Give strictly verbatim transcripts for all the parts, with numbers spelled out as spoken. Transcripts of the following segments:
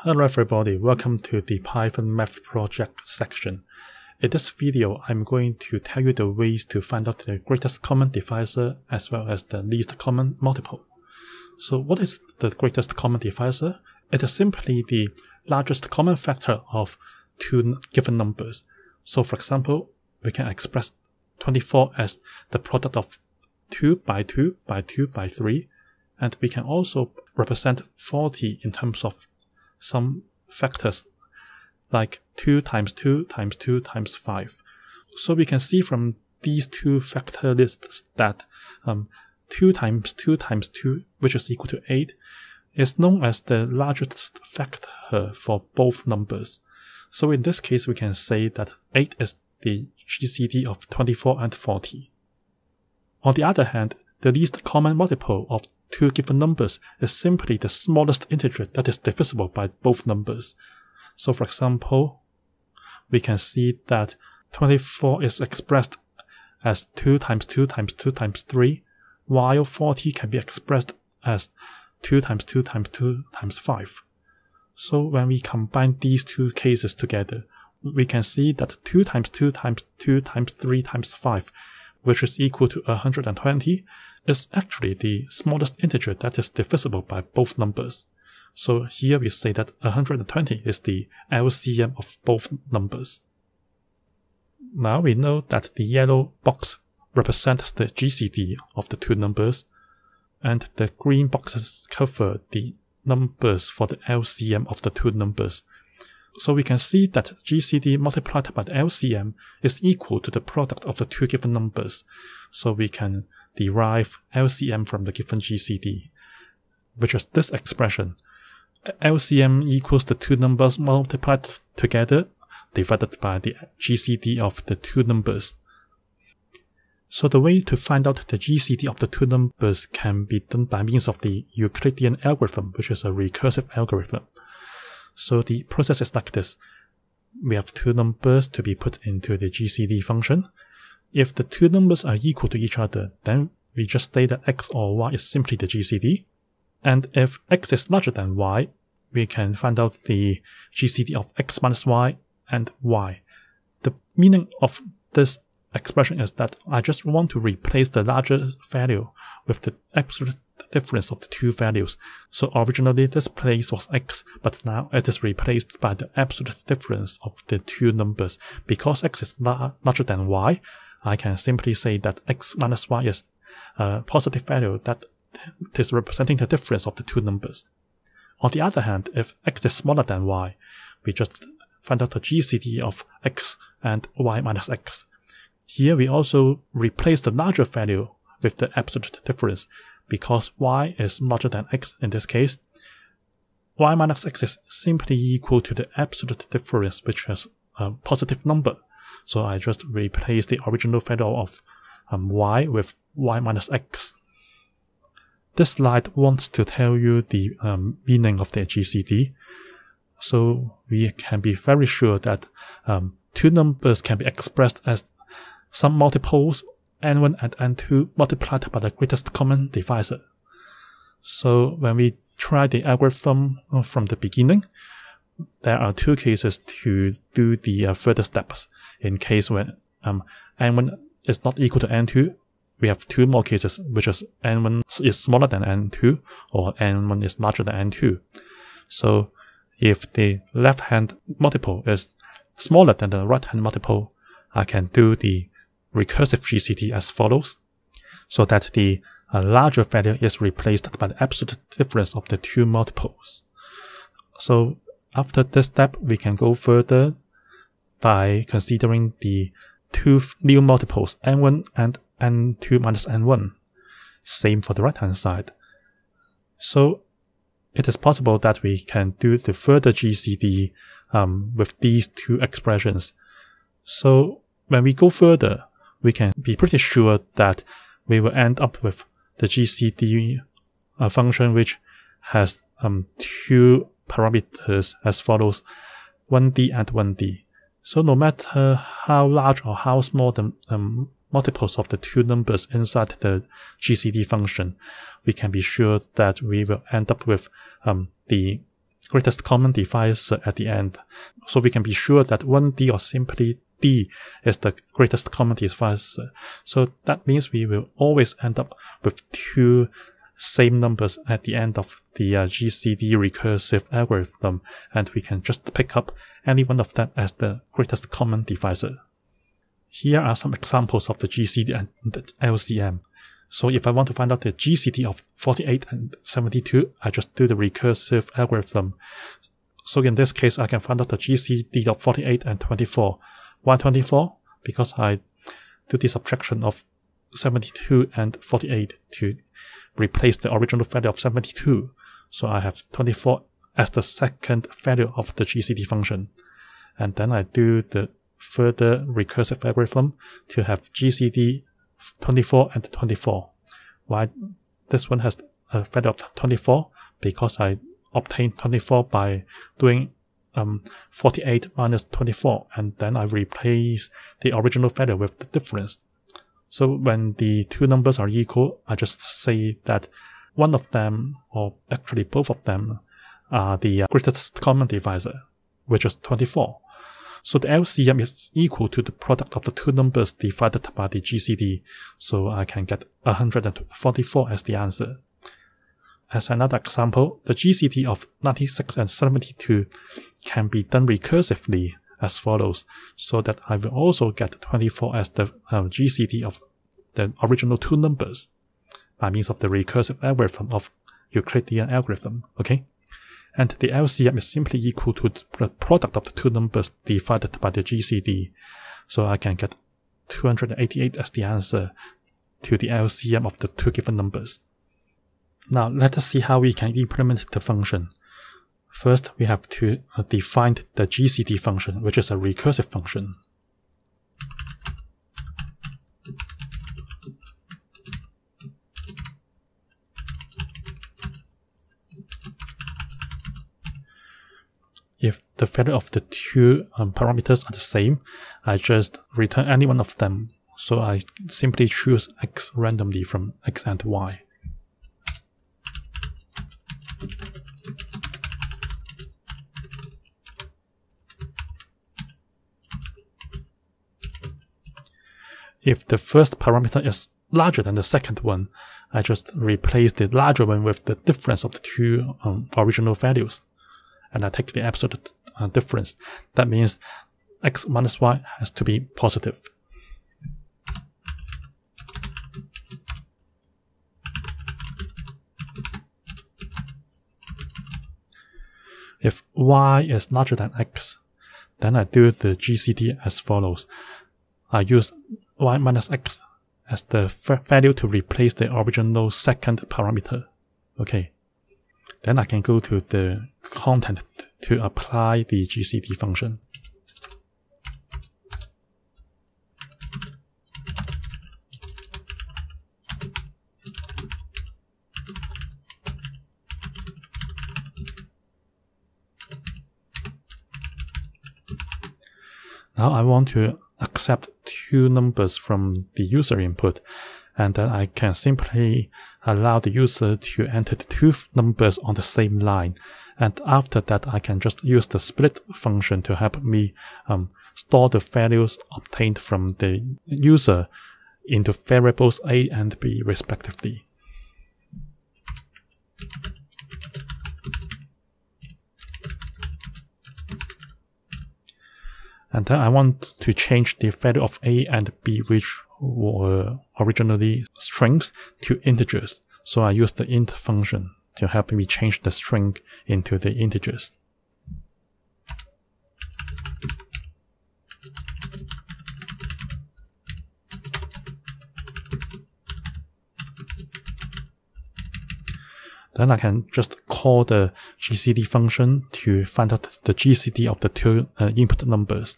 Hello everybody, welcome to the Python Math Project section. In this video, I'm going to tell you the ways to find out the greatest common divisor as well as the least common multiple. So what is the greatest common divisor? It is simply the largest common factor of two given numbers. So for example, we can express twenty-four as the product of two by two by two by three, and we can also represent forty in terms of some factors like two times two times two times five. So we can see from these two factor lists that um, two times two times two, which is equal to eight, is known as the largest factor for both numbers. So in this case, we can say that eight is the G C D of twenty-four and forty. On the other hand, the least common multiple of two given numbers is simply the smallest integer that is divisible by both numbers. So for example, we can see that twenty-four is expressed as two times two times two times three, while forty can be expressed as two times two times two times five. So when we combine these two cases together, we can see that two times two times two times three times five, which is equal to one hundred twenty, is actually the smallest integer that is divisible by both numbers. So here we say that one hundred twenty is the L C M of both numbers. Now we know that the yellow box represents the G C D of the two numbers, and the green boxes cover the numbers for the L C M of the two numbers. So we can see that G C D multiplied by the L C M is equal to the product of the two given numbers. So we can derive L C M from the given G C D, which is this expression. L C M equals the two numbers multiplied together divided by the G C D of the two numbers. So the way to find out the G C D of the two numbers can be done by means of the Euclidean algorithm, which is a recursive algorithm. So the process is like this. We have two numbers to be put into the G C D function. If the two numbers are equal to each other, then we just state that x or y is simply the G C D. And if x is larger than y, we can find out the G C D of x minus y and y. The meaning of this expression is that I just want to replace the larger value with the absolute difference of the two values. So originally this place was x, but now it is replaced by the absolute difference of the two numbers. Because x is la larger than y, I can simply say that x minus y is a positive value that is representing the difference of the two numbers. On the other hand, if x is smaller than y, we just find out the G C D of x and y minus x. Here we also replace the larger value with the absolute difference. Because y is larger than x in this case, y minus x is simply equal to the absolute difference, which is a positive number. So I just replace the original value of um, y with y minus x. This slide wants to tell you the um, meaning of the G C D. So we can be very sure that um, two numbers can be expressed as some multiples n one and n two multiplied by the greatest common divisor. So when we try the algorithm from the beginning, there are two cases to do the uh, further steps. In case when um, n one is not equal to n two, we have two more cases, which is n one is smaller than n two or n one is larger than n two. So if the left-hand multiple is smaller than the right-hand multiple, I can do the recursive G C D as follows, so that the uh, larger value is replaced by the absolute difference of the two multiples. So after this step, we can go further by considering the two new multiples n one and n two minus n one. Same for the right hand side. So it is possible that we can do the further G C D um, with these two expressions. So when we go further, we can be pretty sure that we will end up with the G C D uh, function which has um, two parameters as follows, one D and one D. So no matter how large or how small the um, multiples of the two numbers inside the G C D function, we can be sure that we will end up with um, the greatest common divisor at the end. So we can be sure that one D or simply D is the greatest common divisor. So that means we will always end up with two same numbers at the end of the uh, G C D recursive algorithm, and we can just pick up any one of them as the greatest common divisor. Here are some examples of the G C D and the L C M. So if I want to find out the G C D of forty-eight and seventy-two, I just do the recursive algorithm. So in this case, I can find out the G C D of forty-eight and twenty-four. Why twenty-four? Because I do the subtraction of seventy-two and forty-eight to replace the original value of seventy-two. So I have twenty-four as the second value of the G C D function. And then I do the further recursive algorithm to have G C D twenty-four and twenty-four. Why this one has a value of twenty-four? Because I obtained twenty-four by doing um, forty-eight minus twenty-four, and then I replace the original value with the difference. So when the two numbers are equal, I just say that one of them, or actually both of them, are the greatest common divisor, which is twenty-four. So the L C M is equal to the product of the two numbers divided by the G C D. So I can get one hundred forty-four as the answer. As another example, the G C D of ninety-six and seventy-two can be done recursively as follows, so that I will also get twenty-four as the uh, G C D of the original two numbers by means of the recursive algorithm of Euclidean algorithm. Okay? And the L C M is simply equal to the product of the two numbers divided by the G C D. So I can get two hundred eighty-eight as the answer to the L C M of the two given numbers. Now let us see how we can implement the function. First, we have to uh, define the G C D function, which is a recursive function. If the value of the two um, parameters are the same, I just return any one of them. So I simply choose x randomly from x and y. If the first parameter is larger than the second one, I just replace the larger one with the difference of the two um, original values. And I take the absolute uh, difference. That means x minus y has to be positive. If y is larger than x, then I do the G C D as follows. I use y minus x as the value to replace the original second parameter. Okay. Then I can go to the content to apply the G C D function. Now I want to accept two numbers from the user input, and then I can simply allow the user to enter the two numbers on the same line. And after that, I can just use the split function to help me um, store the values obtained from the user into variables A and B respectively. And then I want to change the value of A and B, which were originally strings, to integers. So I use the int function to help me change the string into the integers. Then I can just call the G C D function to find out the G C D of the two uh, input numbers.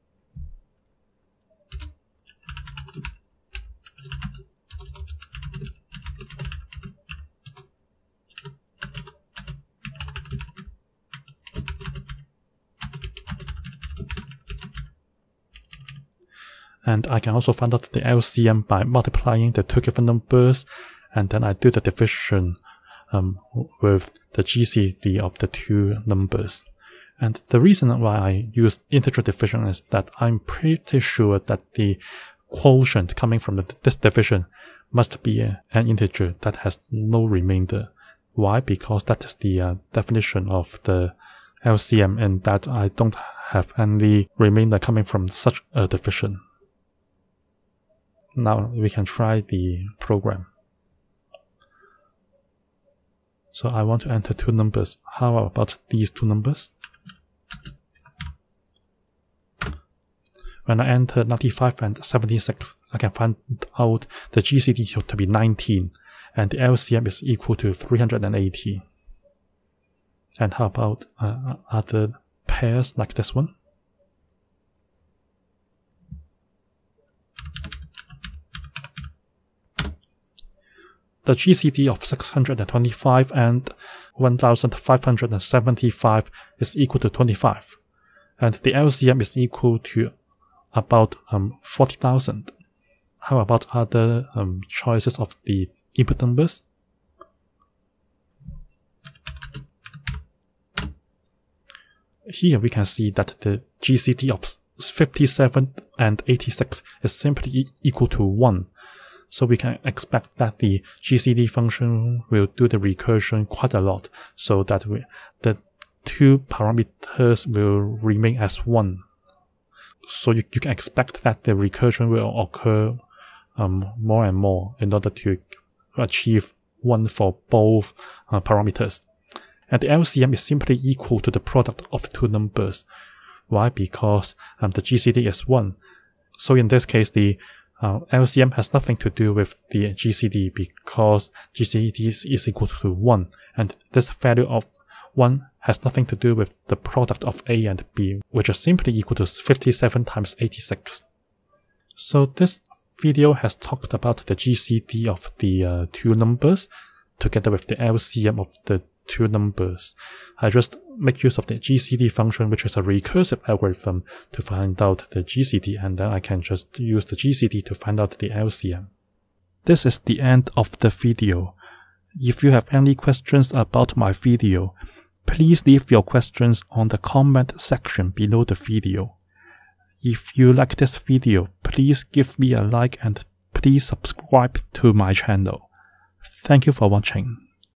And I can also find out the L C M by multiplying the two given numbers, and then I do the division um, with the G C D of the two numbers. And the reason why I use integer division is that I'm pretty sure that the quotient coming from the, this division must be a, an integer that has no remainder. Why? Because that is the uh, definition of the L C M, and that I don't have any remainder coming from such a division. Now we can try the program. So I want to enter two numbers. How about these two numbers? When I enter ninety-five and seventy-six, I can find out the G C D to be nineteen, and the L C M is equal to three hundred eighty. And how about uh, other pairs like this one? The G C D of six hundred twenty-five and one thousand five hundred seventy-five is equal to twenty-five, and the L C M is equal to about um, forty thousand. How about other um, choices of the input numbers? Here we can see that the G C D of fifty-seven and eighty-six is simply e equal to one. So we can expect that the G C D function will do the recursion quite a lot, so that we, the two parameters will remain as one. So you, you can expect that the recursion will occur um, more and more in order to achieve one for both uh, parameters. And the L C M is simply equal to the product of the two numbers. Why? Because um, the G C D is one. So in this case, the uh, L C M has nothing to do with the G C D, because G C D is, is equal to one. And this value of one has nothing to do with the product of A and B, which is simply equal to fifty-seven times eighty-six. So this video has talked about the G C D of the uh, two numbers together with the L C M of the two numbers. I just make use of the G C D function, which is a recursive algorithm, to find out the G C D, and then I can just use the G C D to find out the L C M. This is the end of the video. If you have any questions about my video, please leave your questions on the comment section below the video. If you like this video, please give me a like and please subscribe to my channel. Thank you for watching.